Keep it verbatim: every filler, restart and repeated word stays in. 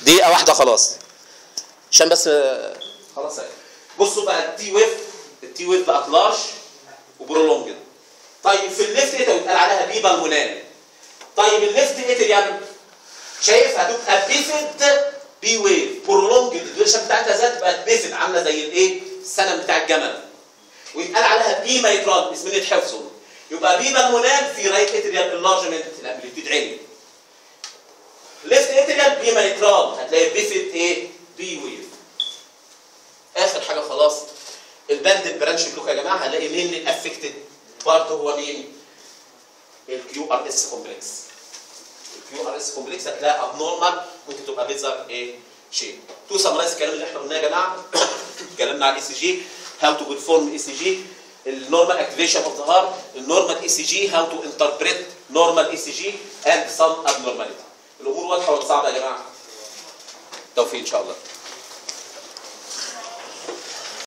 دقيقه واحده خلاص عشان بس خلاص اهي. بصوا بقى التي ويف، التي ويف بقت لارج وبرولونجد. طيب في الليفت اتريال بيتقال عليها بي بالمونال. طيب الليفت اتريال شايف هتبقى بيفد بي ويف برولونجد، الديوريشن بتاعتها ذات تبقى بيفد عامله زي الايه؟ السنم بتاع الجمل. ويتقال عليها بي مايترال، اسمين يتحفظوا. يبقى بي بالمونال في رايت اتريال انلارجمنت الامبليتيود عالي. ليفت اتريال بي مايترال هتلاقي بيفد ايه؟ بي ويف. اخر حاجه خلاص الباند البرانش بلوك يا جماعه هنلاقي مين الافكتد بارت هو مين؟ الكيو ار اس كومبلكس. الكيو ار اس كومبلكس هتلاقي ابنورمال ممكن تبقى بيزر ايه؟ شيء. تو سمرايز الكلام اللي احنا قلناه يا جماعه. اتكلمنا على الاي سي جي، هاو تو بيرفورم اي سي جي، النورمال اكتيفيشن اوف ذا هارت، النورمال اي سي جي، هاو تو انتربريت نورمال اي سي جي اند سم ابنورماليتي. الامور واضحه ولا صعبه يا جماعه؟ توفيق ان شاء الله.